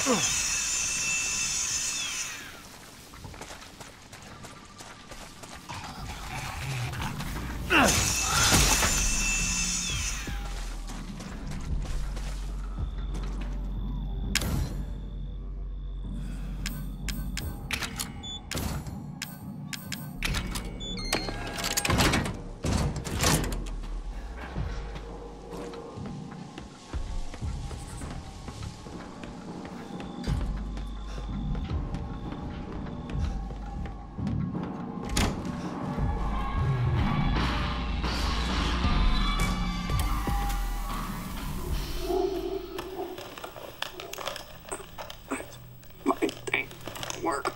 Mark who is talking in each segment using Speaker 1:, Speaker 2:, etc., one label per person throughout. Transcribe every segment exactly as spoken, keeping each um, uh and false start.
Speaker 1: Work.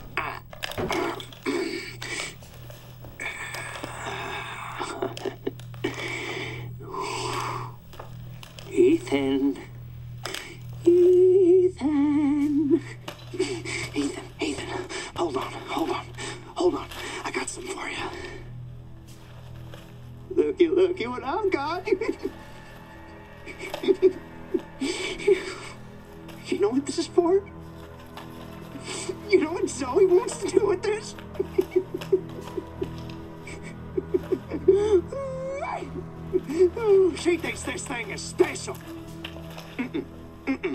Speaker 1: Ethan. Ethan. Ethan, Ethan. Hold on, hold on, hold on. I got some for you. Looky, looky what I've got. You know what this is for? You know what Zoe wants to do with this? Oh, she thinks this thing is special. Mm-mm. Mm-mm.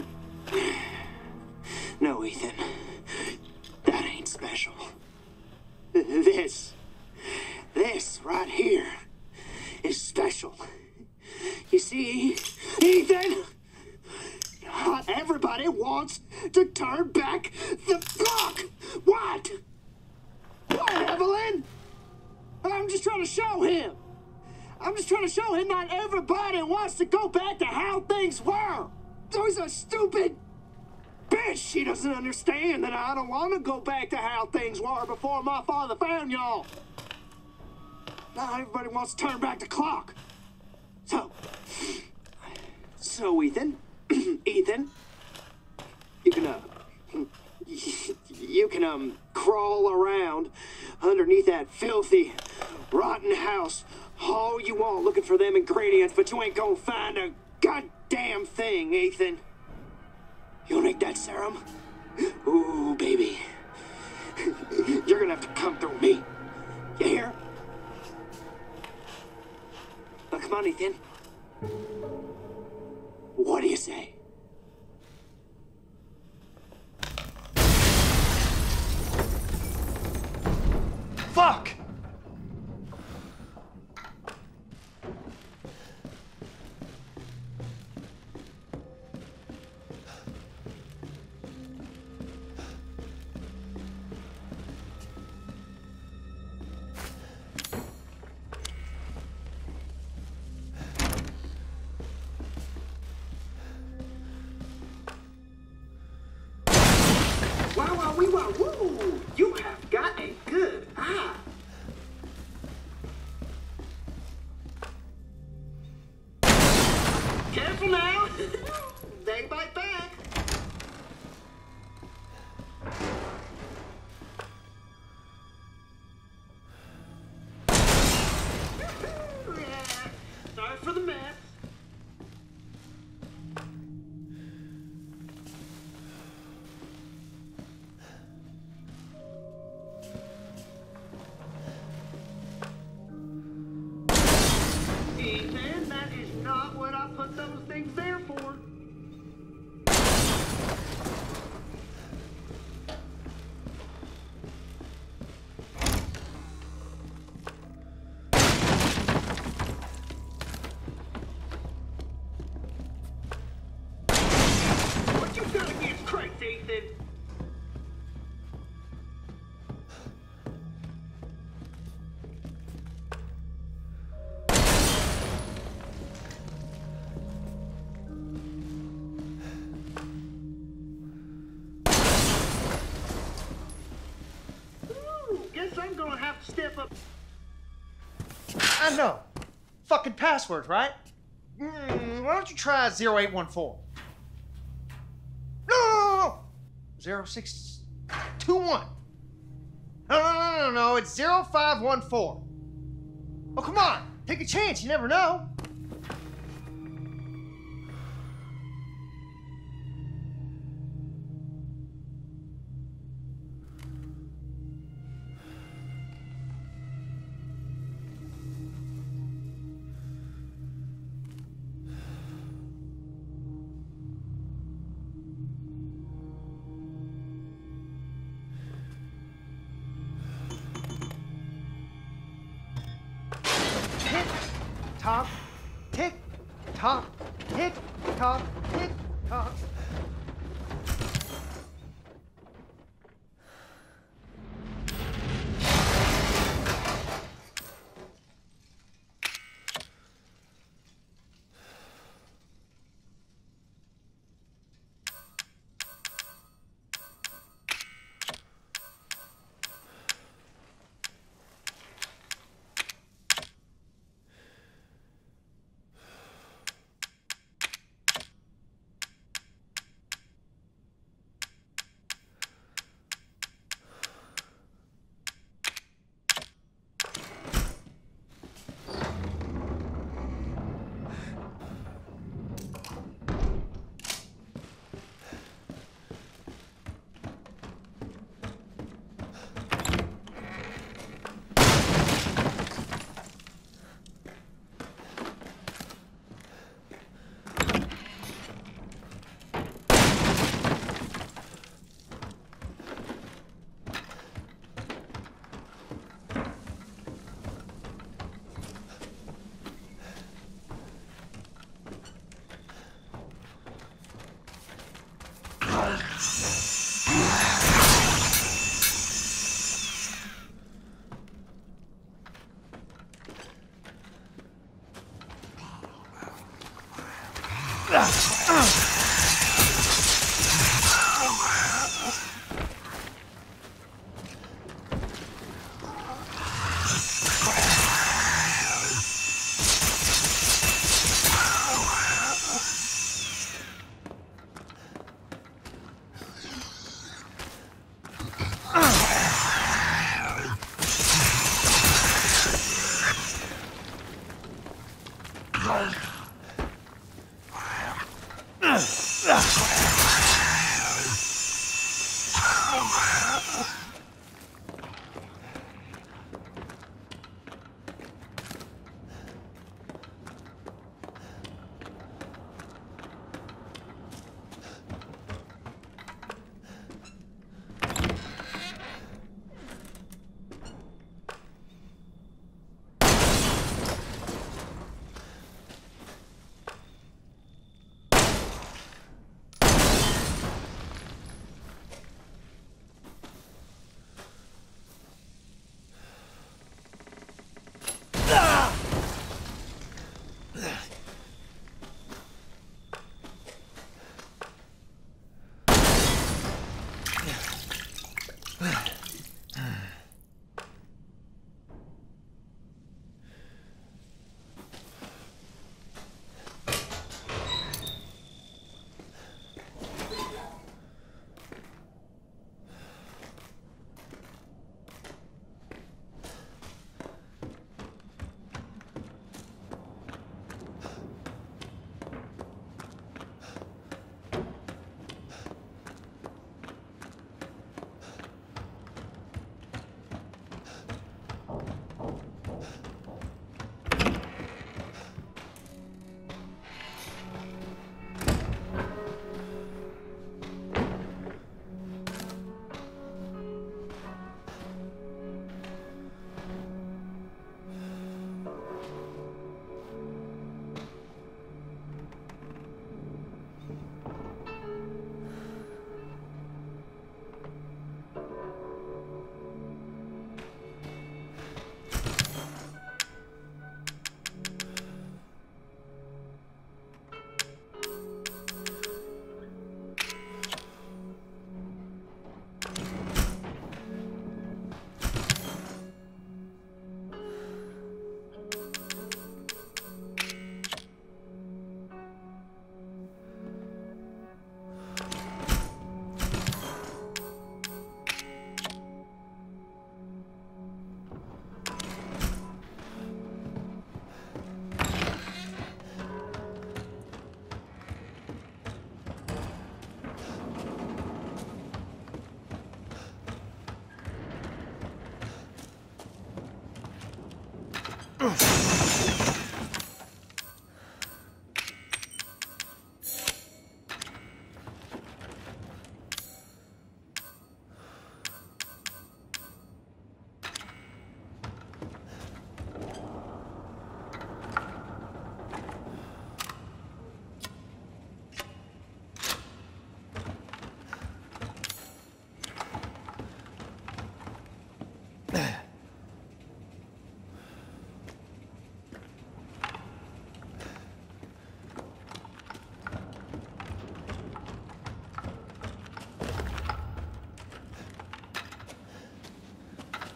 Speaker 1: No, Ethan. That ain't special. This, this right here is special. You see, Ethan? Not everybody wants to turn back the clock. What? What, Evelyn? I'm just trying to show him. I'm just trying to show him not everybody wants to go back to how things were. There's a stupid bitch. She doesn't understand that I don't want to go back to how things were before my father found y'all. Not everybody wants to turn back the clock. So, so Ethan, Ethan, you can, uh, you can, um, crawl around underneath that filthy, rotten house all you want looking for them ingredients, but you ain't gonna find a goddamn thing, Ethan. You'll make that serum? Ooh, baby. You're gonna have to come through me. You hear? Now, come on, Ethan. What do you say?
Speaker 2: Fuck!
Speaker 1: Wow, wow, wee, wow, woo! You have got a good eye. Careful now. They bite back. Yeah. Sorry for the mess. Ethan, that is not what I put those things there for. What you got against crates, Ethan? Guess I'm gonna have to step up.
Speaker 2: I know. Fucking password, right? Mm, why don't you try zero eight one four? No, no, no, no. zero six two one. No, no, no, no, no. It's zero five one four. Oh, come on. Take a chance. You never know. tock, tick tock, tick tock, tick tock.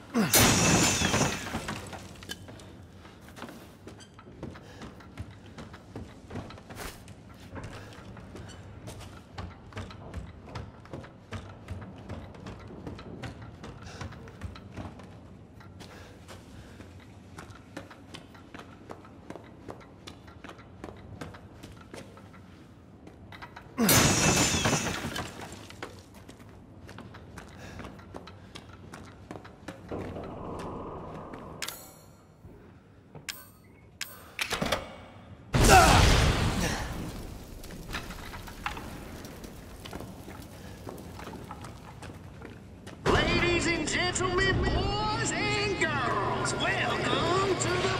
Speaker 1: Ladies and gentlemen, boys and girls, welcome to the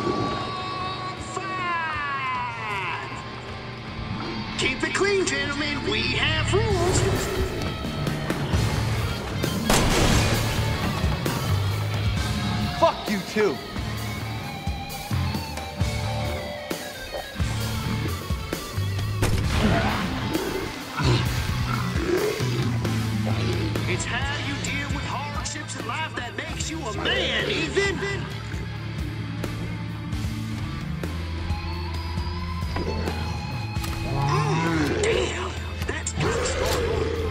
Speaker 1: bonfire! Keep it clean, gentlemen, we have rules.
Speaker 2: Fuck you too.
Speaker 1: It's how you deal with hardships in life that makes you a man, Ethan. Mm, damn, that's good start.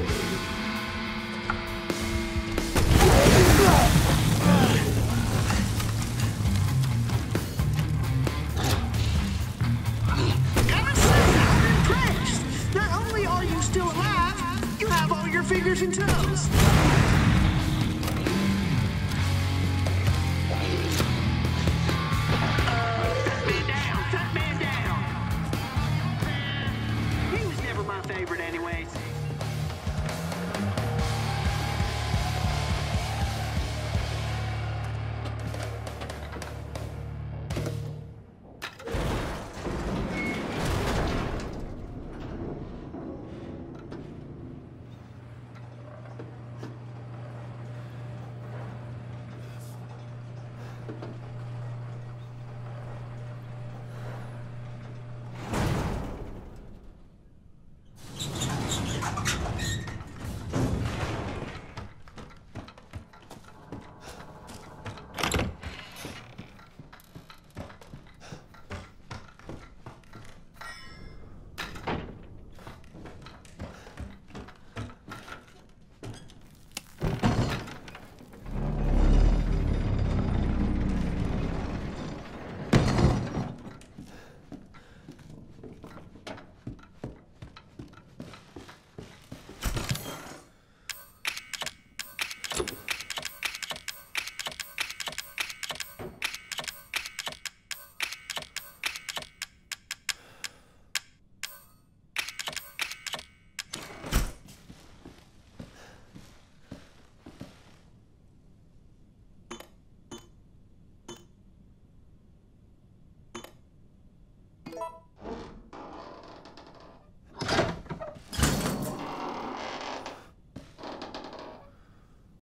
Speaker 1: Gotta say, I'm impressed. Not only are you still alive, you have all your fingers and toes. Cut man down, cut man down. He was never my favorite anyways.